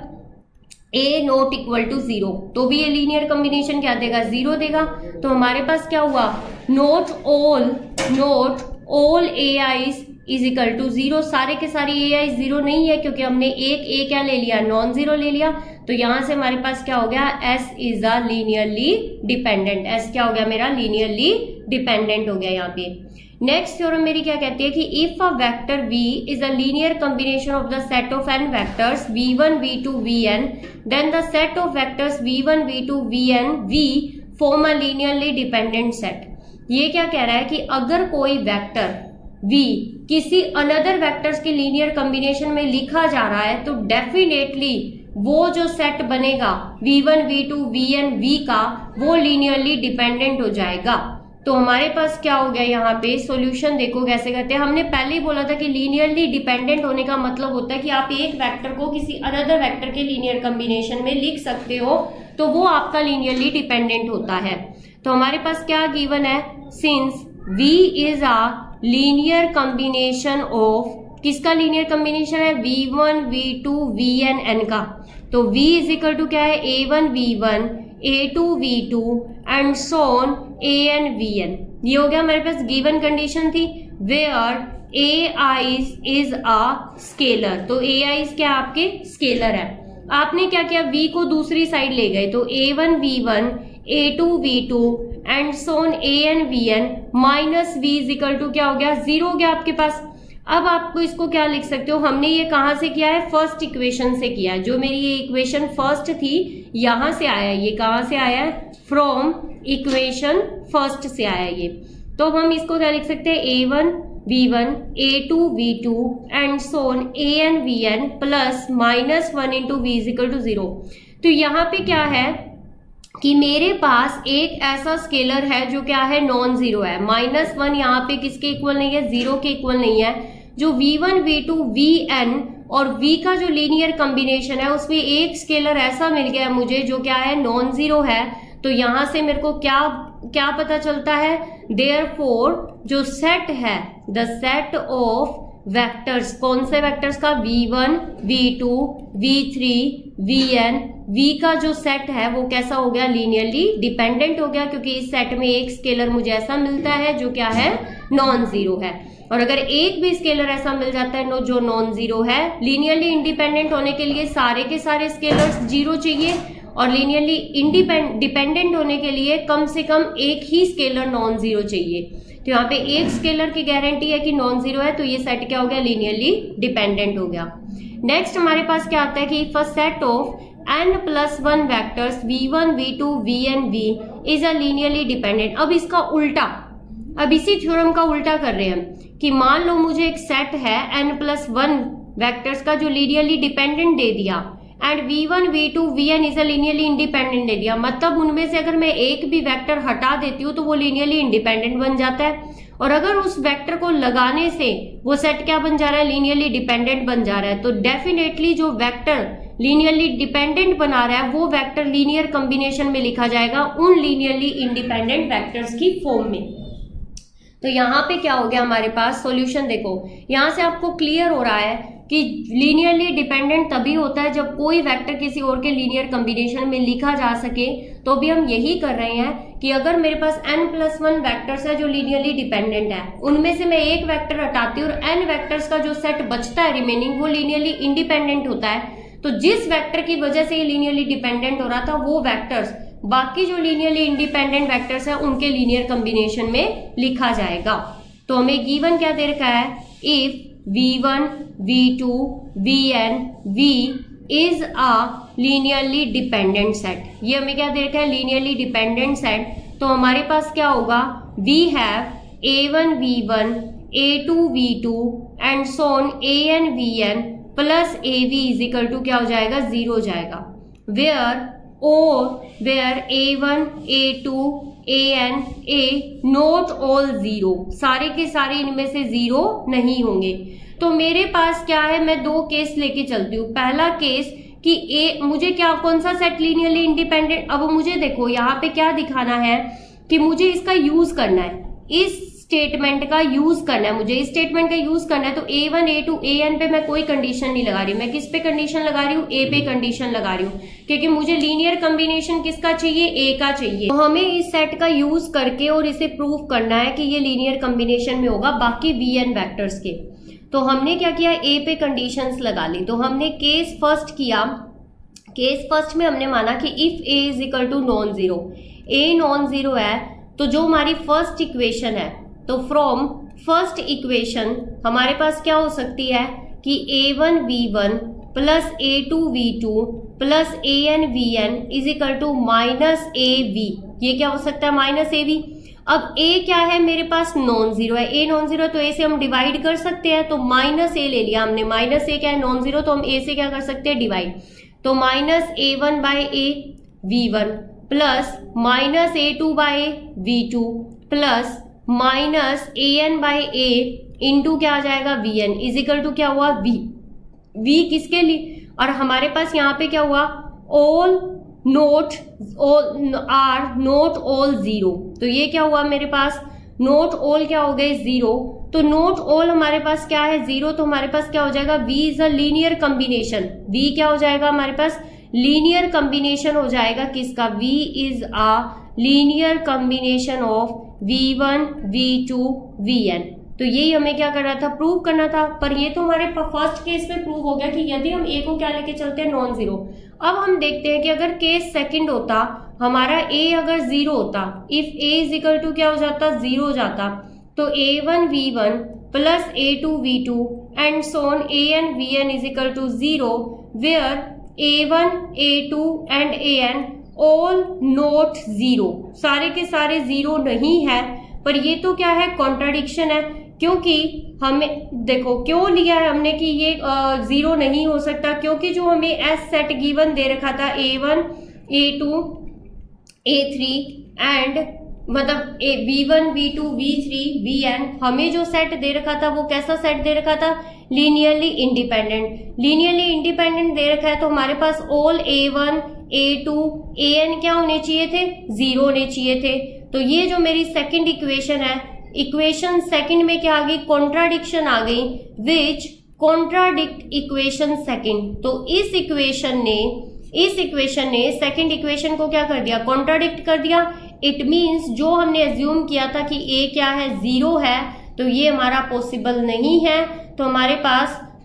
A not equal to zero. तो भी ये लीनियर कॉम्बिनेशन क्या देगा, zero देगा। तो हमारे पास क्या हुआ, not all not all A I's is equal to zero. सारे के सारे ए आई जीरो नहीं है क्योंकि हमने एक ए क्या ले लिया, नॉन जीरो ले लिया। तो यहां से हमारे पास क्या हो गया, S is a linearly dependent. S क्या हो गया मेरा, लीनियरली डिपेंडेंट हो गया यहाँ पे। नेक्स्ट थ्योरम मेरी क्या कहती है कि if a vector v is a linear combination of the set of n vectors we one we two we N, then the set of vectors we one we two we N v form a linearly dependent set. ये क्या कह रहा है कि अगर कोई vector v किसी another vectors के लीनियर कॉम्बिनेशन में लिखा जा रहा है तो डेफिनेटली वो जो सेट बनेगा V one we two we N v का, वो लीनियरली डिपेंडेंट हो जाएगा। तो हमारे पास क्या हो गया, यहाँ पे सॉल्यूशन देखो कैसे करते हैं। हमने पहले ही बोला था कि लीनियरली डिपेंडेंट होने का मतलब होता है कि आप एक वेक्टर को किसी अनदर वेक्टर के लीनियर कॉम्बिनेशन में लिख सकते हो, तो वो आपका लीनियरली डिपेंडेंट होता है। तो हमारे पास क्या गिवन है, since V is a linear combination of, किसका लीनियर कॉम्बिनेशन है, V one we two we N N का। तो V इज इक्वल टू क्या है, A one we one A two we two and so on A N V N. ये हो गया हमारे पास गिवन कंडीशन थी, where A I's is a scalar. तो ए आईज क्या आपके स्केलर है। आपने क्या किया, v को दूसरी साइड ले गए, तो ए one we one A two we two and so on A N V N minus V is equal to क्या हो गया, जीरो हो गया आपके पास। अब आपको इसको क्या लिख सकते हो, हमने ये कहां से किया है, फर्स्ट इक्वेशन से किया है। जो मेरी ये इक्वेशन फर्स्ट थी यहां से आया, ये कहां से आया है, फ्रॉम इक्वेशन फर्स्ट से आया ये। तो हम इसको क्या लिख सकते हैं, A one we one A two we two and so on A N V N plus minus one into V is equal to zero. तो यहाँ पे क्या है कि मेरे पास एक ऐसा स्केलर है जो क्या है, नॉन जीरो है। माइनस वन यहाँ पे किसके इक्वल नहीं है, जीरो के इक्वल नहीं है। जो V one we two we N और v का जो लीनियर कॉम्बिनेशन है उसमें एक स्केलर ऐसा मिल गया मुझे जो क्या है, नॉन जीरो है। तो यहां से मेरे को क्या क्या पता चलता है, देयरफॉर जो सेट है, द सेट ऑफ वेक्टर्स, कौन से वेक्टर्स का, V one we two we three we N, v का जो सेट है वो कैसा हो गया, लीनियरली डिपेंडेंट हो गया, क्योंकि इस सेट में एक स्केलर मुझे ऐसा मिलता है जो क्या है, नॉन जीरो है। और अगर एक भी स्केलर ऐसा मिल जाता है नो जो नॉन जीरो है, लीनियरली इंडिपेंडेंट होने के लिए सारे के सारे स्केलर्स जीरो चाहिए, और लीनियरली इंडिपेंडेंट डिपेंडेंट होने के लिए कम से कम एक ही स्केलर नॉन जीरो चाहिए। तो यहाँ पे एक स्केलर की गारंटी है कि नॉन जीरो है, तो ये सेट क्या हो गया, लीनियरली डिपेंडेंट हो गया। नेक्स्ट हमारे पास क्या आता है कि if a set of n plus one vectors v one we two we n v is a linearly dependent. अब इसका उल्टा, अब इसी थ्योरम का उल्टा कर रहे हैं कि मान लो मुझे एक सेट है n प्लस वन वैक्टर्स का जो लीनियरली डिपेंडेंट दे दिया and v one we two V N is a linearly independent दे दिया, मतलब उनमें से अगर मैं एक भी वेक्टर हटा देती हूँ तो वो लीनियरली इंडिपेंडेंट बन जाता है, और अगर उस वेक्टर को लगाने से वो सेट क्या बन जा रहा है, लीनियरली डिपेंडेंट बन जा रहा है। तो डेफिनेटली जो वेक्टर लीनियरली डिपेंडेंट बना रहा है वो वेक्टर लीनियर कॉम्बिनेशन में लिखा जाएगा उन लीनियरली इंडिपेंडेंट वेक्टर्स की फॉर्म में। तो यहाँ पे क्या हो गया हमारे पास सॉल्यूशन, देखो यहाँ से आपको क्लियर हो रहा है कि लीनियरली डिपेंडेंट तभी होता है जब कोई वेक्टर किसी और के लीनियर कॉम्बिनेशन में लिखा जा सके। तो भी हम यही कर रहे हैं कि अगर मेरे पास n प्लस वन वैक्टर्स है जो लीनियरली डिपेंडेंट है, उनमें से मैं एक वेक्टर हटाती हूँ और n वेक्टर्स का जो सेट बचता है रिमेनिंग वो लीनियरली इंडिपेंडेंट होता है। तो जिस वेक्टर की वजह से ये लीनियरली डिपेंडेंट हो रहा था वो वेक्टर्स बाकी जो लीनियरली इंडिपेंडेंट वेक्टर्स है उनके लीनियर कॉम्बिनेशन में लिखा जाएगा। तो हमें गिवन क्या दे रखा है, if v one we two we n v is a linearly dependent set. ये हमें क्या दे रखा है, लीनियरली डिपेंडेंट सेट। तो हमारे पास क्या होगा, we have a one we one A two we two and so on A N V N plus a we is equal to क्या हो जाएगा, जीरो हो जाएगा। वेयर और where a one A two a n a not all zero, सारे के सारे इनमें से जीरो नहीं होंगे। तो मेरे पास क्या है, मैं दो केस लेके चलती हूँ। पहला केस कि ए मुझे क्या कौन सा सेट लीनियरली इंडिपेंडेंट, अब मुझे देखो यहाँ पे क्या दिखाना है कि मुझे इसका यूज करना है, इस स्टेटमेंट का यूज करना है, मुझे इस स्टेटमेंट का यूज करना है। तो ए one A two a n पे मैं कोई कंडीशन नहीं लगा रही, मैं किस पे कंडीशन लगा रही हूँ, ए पे कंडीशन लगा रही हूँ, क्योंकि मुझे लीनियर कॉम्बिनेशन किसका चाहिए, ए का चाहिए। तो हमें इस सेट का यूज करके और इसे प्रूव करना है कि ये लीनियर कॉम्बिनेशन में होगा बाकी वी एन वेक्टर्स के। तो हमने क्या किया, ए पे कंडीशंस लगा ली। तो हमने केस फर्स्ट किया, केस फर्स्ट में हमने माना कि if a is equal to non zero, a non zero है तो जो हमारी फर्स्ट इक्वेशन है, तो फ्रॉम फर्स्ट इक्वेशन हमारे पास क्या हो सकती है कि ए one we one plus A two we two plus a N V N is equal to minus a v. ये क्या हो सकता है, माइनस ए वी। अब ए क्या है, मेरे पास नॉन जीरो है, ए नॉन जीरो, तो ए से हम डिवाइड कर सकते हैं। तो माइनस ए ले लिया हमने, माइनस ए क्या है, नॉन जीरो, तो हम ए से क्या कर सकते हैं, डिवाइड। तो minus a one by a v one plus minus a two by v two plus minus a n by a into क्या आ जाएगा, v N is equal to क्या हुआ, वी। वी किसके लिए, और हमारे पास यहाँ पे क्या हुआ, all not are not all zero. तो ये क्या हुआ मेरे पास, नोट ऑल क्या हो गए, जीरो। तो नोट ऑल हमारे पास क्या है, जीरो। तो हमारे पास क्या हो जाएगा, v is a linear combination. V क्या हो जाएगा हमारे पास, लीनियर कॉम्बिनेशन हो जाएगा किसका, v is a linear combination of v one we two we n. तो यही हमें क्या करना था, प्रूव करना था। पर ये तो हमारे फर्स्ट केस में प्रूव हो गया कि यदि हम ए को क्या लेके चलते हैं, नॉन जीरो। अब हम देखते हैं कि अगर केस सेकंड होता, हमारा ए अगर जीरो होता, if a is equal to क्या हो जाता, जीरो हो जाता, तो ए one we one plus A two we two and so on A N V N is equal to zero, where a one A two and a n all not zero, सारे के सारे zero नहीं है। पर ये तो क्या है, कॉन्ट्राडिक्शन है, क्योंकि हमें देखो क्यों लिया है हमने कि ये जीरो नहीं हो सकता, क्योंकि जो हमें एस सेट गिवन दे रखा था, a one A two a three and मतलब a v one we two we three we n, हमें जो सेट दे रखा था वो कैसा सेट दे रखा था, लीनियरली इंडिपेंडेंट। लीनियरली इंडिपेंडेंट दे रखा है तो हमारे पास all a one A two a n क्या होने चाहिए थे, जीरो होने चाहिए थे। तो ये जो मेरी सेकंड इक्वेशन है, इक्वेशन सेकंड में क्या आ गई, कॉन्ट्राडिक्शन आ गई, विच कॉन्ट्राडिक्ट इक्वेशन सेकंड। तो इस इक्वेशन ने इस इक्वेशन ने सेकंड इक्वेशन को क्या कर दिया, कॉन्ट्राडिक्ट कर दिया। इट मीन्स जो हमने एज्यूम किया था कि ए क्या है, जीरो है, तो ये हमारा पॉसिबल नहीं है। तो हमारे पास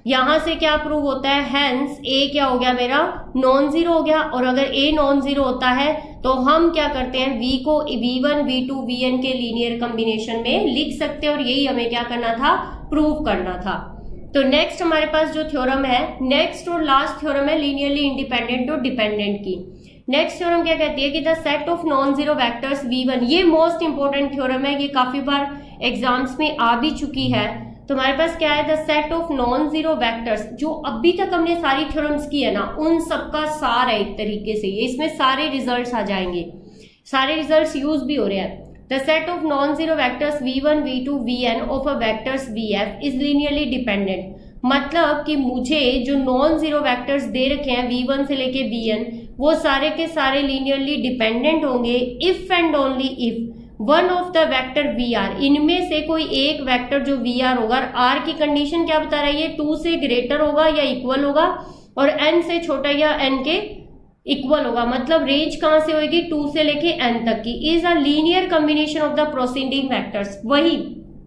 यहां से क्या प्रूव होता है, हेंस ए क्या हो गया मेरा, नॉन जीरो हो गया। और अगर ए नॉन जीरो होता है तो हम क्या करते हैं, v को v one we two we n के लीनियर कॉम्बिनेशन में लिख सकते हैं, और यही हमें क्या करना था, प्रूव करना था। तो नेक्स्ट हमारे पास जो थ्योरम है, नेक्स्ट और लास्ट थ्योरम है लीनियरली इंडिपेंडेंट और डिपेंडेंट की। नेक्स्ट थ्योरम क्या कहती है कि the set of non zero vectors we one, ये मोस्ट इंपोर्टेंट थ्योरम है, ये काफी बार एग्जाम्स में आ भी चुकी है। तो हमारे पास क्या है, the set of non zero vectors, जो अभी तक हमने सारी थ्योरम्स की है ना, उन सबका सार है एक तरीके से, इसमें सारे रिजल्ट्स आ जाएंगे, सारे रिजल्ट्स यूज भी हो रहे हैं। The set of non zero vectors we one we two V N of a vectors v f is linearly dependent. मतलब कि मुझे जो नॉन जीरो वेक्टर्स दे रखे हैं वी वन से लेके वी एन, वो सारे के सारे लीनियरली डिपेंडेंट होंगे if and only if one of the vector v r, इनमें से कोई एक वेक्टर जो वी आर होगा, आर की कंडीशन क्या बता रही है, टू से ग्रेटर होगा या इक्वल होगा, और एन से छोटा या एन के इक्वल होगा। मतलब रेंज कहां से होगी, टू से लेके एन तक की, is a linear combination of the proceeding vectors. वही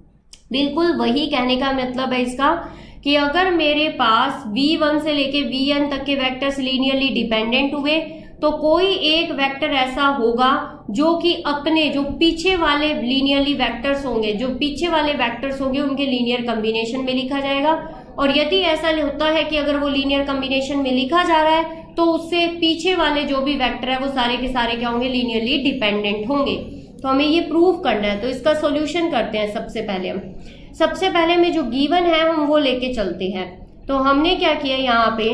बिल्कुल वही कहने का मतलब है इसका कि अगर मेरे पास वी वन से लेके वी एन तक के वेक्टर्स लीनियरली डिपेंडेंट हुए, तो कोई एक वेक्टर ऐसा होगा जो कि अपने जो पीछे वाले लीनियरली वेक्टर्स होंगे, जो पीछे वाले वेक्टर्स होंगे उनके लीनियर कॉम्बिनेशन में लिखा जाएगा। और यदि ऐसा होता है कि अगर वो लीनियर कॉम्बिनेशन में लिखा जा रहा है, तो उससे पीछे वाले जो भी वेक्टर है वो सारे के सारे क्या होंगे, लीनियरली डिपेंडेंट होंगे। तो हमें ये प्रूव करना है। तो इसका सोल्यूशन करते हैं। सबसे पहले हम सबसे पहले में जो गिवन है हम वो लेके चलते हैं। तो हमने क्या किया, यहाँ पे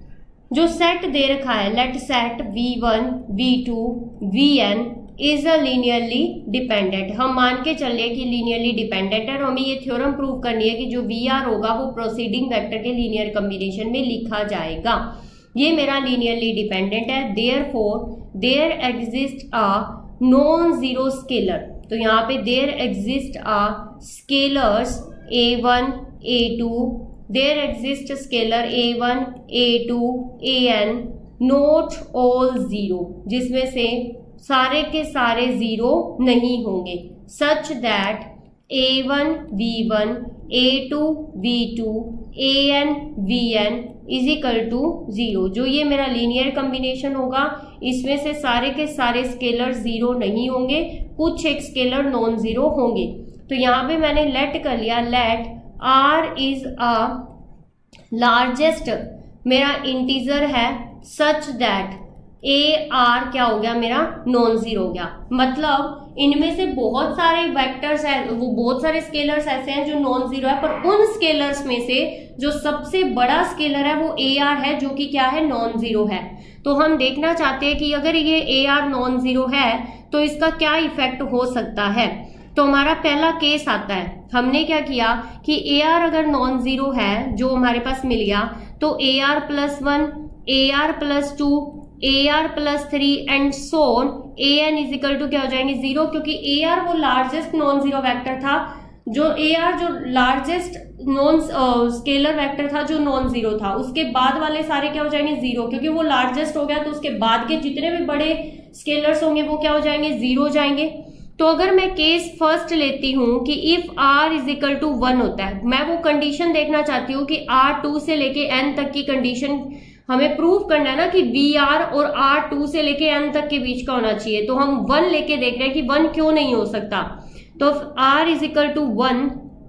जो सेट दे रखा है, let set v one we two V N is a linearly dependent. हम मान के चलिए कि लीनियरली डिपेंडेंट है, और हमें ये थ्योरम प्रूव करनी है कि जो वी आर होगा वो प्रोसीडिंग वेक्टर के लीनियर कॉम्बिनेशन में लिखा जाएगा। ये मेरा लीनियरली डिपेंडेंट है। Therefore there exist a non zero scalar. तो यहाँ पे there exist a scalars a one A two, there exist scalar a one A two a n, not all zero, जिसमें से सारे के सारे जीरो नहीं होंगे, such that a one we one A two we two a N V N is equal to zero. जो ये मेरा लीनियर कॉम्बिनेशन होगा, इसमें से सारे के सारे स्केलर जीरो नहीं होंगे, कुछ एक स्केलर नॉन जीरो होंगे। तो यहाँ पे मैंने लेट कर लिया, let r is a largest मेरा इंटीजर है, सच दैट ए आर क्या हो गया, मेरा नॉन जीरो हो गया। मतलब इनमें से बहुत सारे वेक्टर्स है, वो बहुत सारे स्केलर्स ऐसे हैं जो नॉन जीरो है, पर उन स्केलर्स में से जो सबसे बड़ा स्केलर है वो ए आर है, जो कि क्या है, नॉन जीरो है। तो हम देखना चाहते हैं कि अगर ये ए आर नॉन जीरो है तो इसका क्या इफेक्ट हो सकता है। तो हमारा पहला केस आता है, हमने क्या किया कि ए आर अगर नॉन जीरो है, जो हमारे पास मिल गया, तो a are plus one, a are plus two, A R plus three and so on, A N is equal to क्या हो जाएंगे, जीरो, क्योंकि ए आर वो लार्जेस्ट नॉन जीरो वेक्टर था, जो ए आर जो लार्जेस्ट नॉन स्केलर वेक्टर था जो नॉन जीरो था, उसके बाद वाले सारे क्या हो जाएंगे, जीरो, क्योंकि वो लार्जेस्ट हो गया, तो उसके बाद के जितने भी बड़े स्केलर्स होंगे वो क्या हो जाएंगे, जीरो हो जाएंगे। तो अगर मैं केस फर्स्ट लेती हूं कि if r is equal to one होता है, मैं वो कंडीशन देखना चाहती हूँ कि r टू से लेके n तक की कंडीशन हमें प्रूव करना है ना कि वी आर और r टू से लेके n तक के बीच का होना चाहिए। तो हम वन लेके देख रहे हैं कि वन क्यों नहीं हो सकता। तो r is equal to one,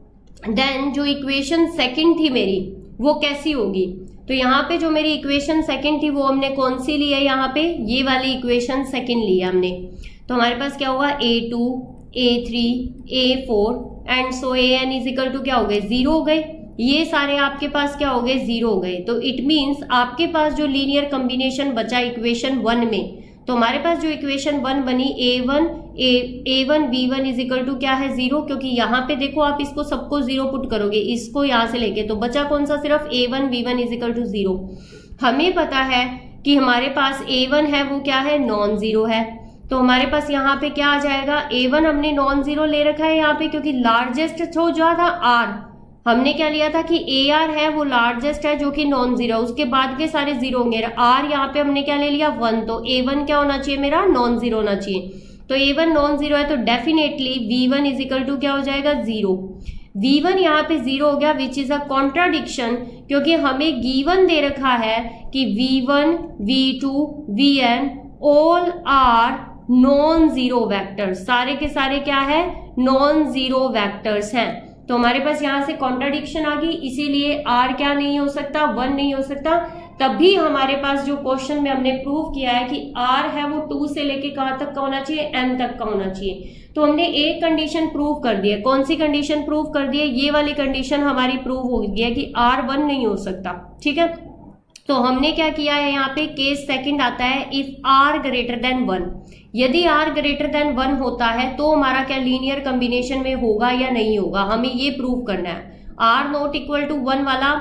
then जो इक्वेशन सेकंड थी मेरी वो कैसी होगी। तो यहाँ पे जो मेरी इक्वेशन सेकंड थी वो हमने कौन सी ली है, यहाँ पे ये वाली इक्वेशन सेकंड ली है हमने। तो हमारे पास क्या होगा, a two, a three, a four and so a N is equal to क्या हो गए, जीरो हो गए। ये सारे आपके पास क्या हो गए, जीरो हो गए। तो इट मींस आपके पास जो लीनियर कॉम्बिनेशन बचा इक्वेशन वन में, तो हमारे पास जो इक्वेशन वन बनी a one a one we one is equal to क्या है, जीरो, क्योंकि यहाँ पे देखो आप इसको सबको जीरो पुट करोगे, इसको यहाँ से लेके, तो बचा कौन सा, सिर्फ a one we one is equal to zero. हमें पता है कि हमारे पास ए वन है वो क्या है, नॉन जीरो है। तो हमारे पास यहाँ पे क्या आ जाएगा, ए वन हमने नॉन जीरो ले रखा है यहाँ पे, क्योंकि लार्जेस्ट जो था आर, हमने क्या लिया था कि ए आर है वो लार्जेस्ट है जो कि नॉन जीरो, उसके बाद के सारे जीरो होंगे। आर यहाँ पे हमने क्या ले लिया, वन, तो ए वन क्या होना चाहिए, मेरा नॉन जीरो होना चाहिए। तो ए वन नॉन जीरो है तो definitely v one is equal to क्या हो जाएगा, जीरो। वी वन यहाँ पे जीरो हो गया विच इज अ कॉन्ट्राडिक्शन, क्योंकि हमें गिवन दे रखा है कि we one, we two, we n all are non zero vectors, सारे के सारे क्या है, नॉन जीरो वेक्टर्स हैं। तो हमारे पास यहां से कॉन्ट्राडिक्शन आ गई, इसीलिए आर क्या नहीं हो सकता, वन नहीं हो सकता। तभी हमारे पास जो क्वेश्चन में हमने प्रूव किया है कि आर है वो टू से लेके कहां तक का होना चाहिए, एन तक का होना चाहिए। तो हमने एक कंडीशन प्रूव कर दी है। कौन सी कंडीशन प्रूव कर दी है, ये वाली कंडीशन हमारी प्रूव हो गई है कि आर वन नहीं हो सकता। ठीक है, तो हमने क्या किया है, यहाँ पे केस सेकंड आता है if r greater than one. यदि आर ग्रेटर देन वन होता है तो हमारा क्या लीनियर कॉम्बिनेशन में होगा या नहीं होगा, हमें ये प्रूव करना है। R not equal to one वाला,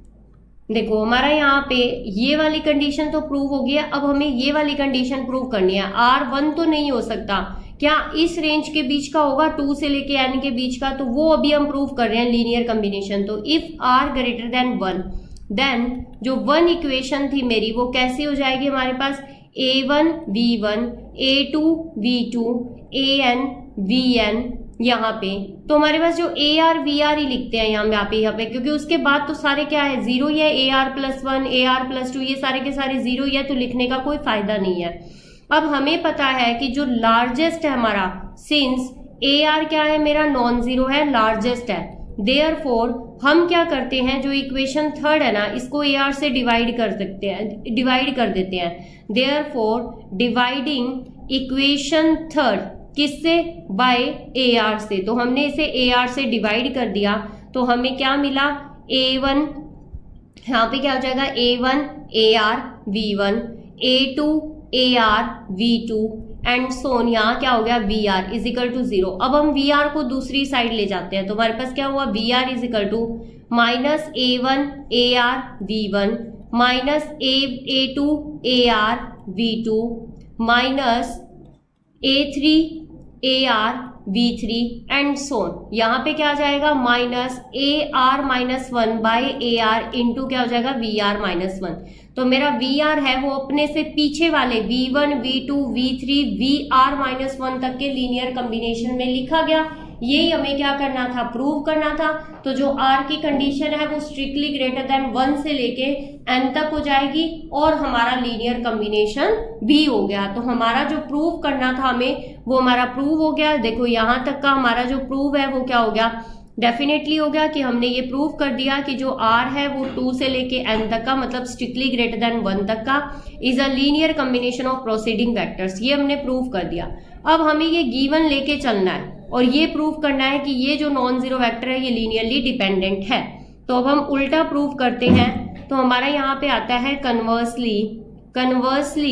देखो हमारा यहाँ पे ये वाली कंडीशन तो प्रूव हो गया, अब हमें ये वाली कंडीशन प्रूव करनी है। आर वन तो नहीं हो सकता, क्या इस रेंज के बीच का होगा, टू से लेके एन के बीच का, तो वो अभी हम प्रूव कर रहे हैं लीनियर कॉम्बिनेशन। तो if r greater than one, then जो वन इक्वेशन थी मेरी वो कैसी हो जाएगी हमारे पास, a one we one, A two we two, a N V n यहाँ पे। तो हमारे पास जो ए आर वी आर ही लिखते हैं यहाँ पे यहाँ पे, क्योंकि उसके बाद तो सारे क्या है, जीरो ही है। A are plus one, a are plus two, ये सारे के सारे जीरो ही है, तो लिखने का कोई फायदा नहीं है। अब हमें पता है कि जो लार्जेस्ट है हमारा, सिंस ए आर क्या है मेरा, नॉन जीरो है, लार्जेस्ट है, देयरफॉर हम क्या करते हैं, जो इक्वेशन थर्ड है ना, इसको ए आर से डिवाइड कर सकते हैं, डिवाइड कर देते हैं। देयरफॉर डिवाइडिंग इक्वेशन थर्ड किससे, बाय ए आर से। तो हमने इसे ए आर से डिवाइड कर दिया, तो हमें क्या मिला, ए वन, यहाँ पे क्या हो जाएगा, a one a are v one, A two A R v two and so on, यहाँ क्या हो गया, v are is equal to zero. अब हम वी आर को दूसरी साइड ले जाते हैं, तो हमारे पास क्या हुआ, v are is equal to minus a one a are v one minus a a two A R v two minus a three a are v three and so on. यहाँ पे क्या आ जाएगा, minus a r minus one by a r into क्या हो जाएगा, we r minus one. तो मेरा वी आर है वो अपने से पीछे वाले v one, we two, we three, v r minus one तक के लीनियर कॉम्बिनेशन में लिखा गया। यही हमें क्या करना था, प्रूव करना था। तो जो आर की कंडीशन है वो स्ट्रिक्टली ग्रेटर देन वन से लेके एन तक हो जाएगी और हमारा लीनियर कॉम्बिनेशन भी हो गया। तो हमारा जो प्रूव करना था हमें वो हमारा प्रूव हो गया। देखो यहाँ तक का हमारा जो प्रूव है वो क्या हो गया, डेफिनेटली हो गया कि हमने ये प्रूव कर दिया कि जो आर है वो टू से लेके एन तक का, मतलब स्ट्रिक्टली ग्रेटर देन वन तक का, is a linear combination of proceeding vectors. ये हमने प्रूव कर दिया। अब हमें ये गिवन लेके चलना है और ये प्रूव करना है कि ये जो नॉन जीरो वेक्टर है ये लीनियरली डिपेंडेंट है। तो अब हम उल्टा प्रूव करते हैं। तो हमारा यहाँ पे आता है conversely, conversely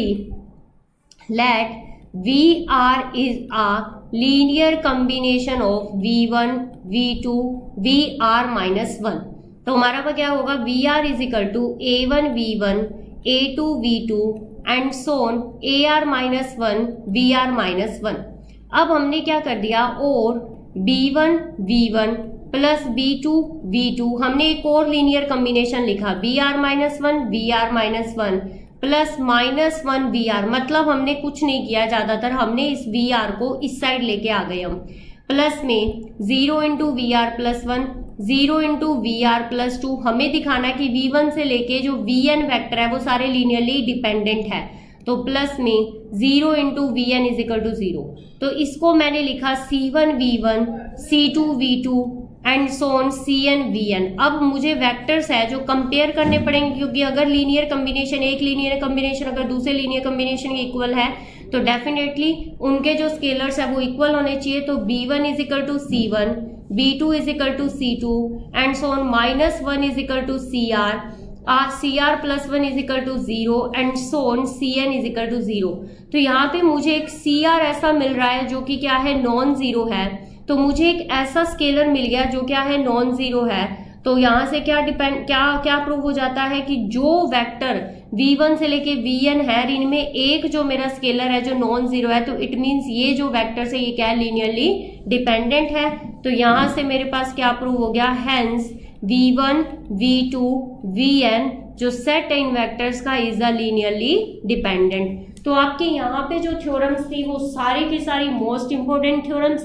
let v are is a linear combination of v one, we two, we r minus one. तो हमारा पर क्या होगा, v are is equal to a one we one, A two we two and so on A r minus one, we r minus one. अब हमने क्या कर दिया, और b one we one plus b two we two, हमने एक और linear combination लिखा, b r minus one, we r minus one plus minus one we r. मतलब हमने कुछ नहीं किया, ज्यादातर हमने इस वी आर को इस साइड लेके आ गए हम। प्लस में zero into we are plus one, zero into we are plus two. हमें दिखाना है कि वी वन से लेके जो वी एन वैक्टर है वो सारे लीनियरली डिपेंडेंट है। तो प्लस में zero into V N is equal to zero. तो इसको मैंने लिखा c one we one, c two we two and so on c n we n. अब मुझे वेक्टर्स है जो कंपेयर करने पड़ेंगे, क्योंकि अगर लीनियर कॉम्बिनेशन, एक लीनियर कॉम्बिनेशन अगर दूसरे लीनियर कॉम्बिनेशन के इक्वल है तो डेफिनेटली उनके जो स्केलर्स है वो इक्वल होने चाहिए। तो b one is equal to c one, b two is equal to c two and so on minus one is equal to c r, c r plus one is equal to zero and so on c n is equal to zero. तो यहाँ पे मुझे एक C R ऐसा मिल रहा है जो कि क्या है, नॉन जीरो है। तो मुझे एक ऐसा स्केलर मिल गया जो क्या है, नॉन जीरो है। तो यहाँ से क्या डिपेंड क्या क्या प्रूव हो जाता है कि जो वेक्टर वी वन से लेके वी एन है, इनमें एक जो मेरा स्केलर है जो नॉन जीरो है, तो इट मीन्स ये जो वेक्टर्स है ये क्या है, लीनियरली डिपेंडेंट है। तो यहाँ से मेरे पास क्या प्रूव हो गया, hence v one, we two, we n जो सेट इन वेक्टर्स का इज अ लीनियरली डिपेंडेंट। तो आपके यहाँ पे जो थ्योरम्स थी वो सारी की सारी मोस्ट इंपोर्टेंट थ्योरम्स थी।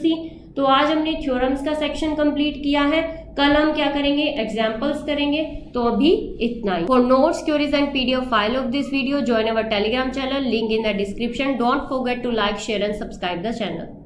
तो आज हमने थ्योरम्स का सेक्शन कंप्लीट किया है, कल हम क्या करेंगे, एग्जाम्पल्स करेंगे। तो अभी इतना ही। For notes, queries and PDF file of this video, join our Telegram channel, link in the description. Don't forget to like, share and subscribe the channel.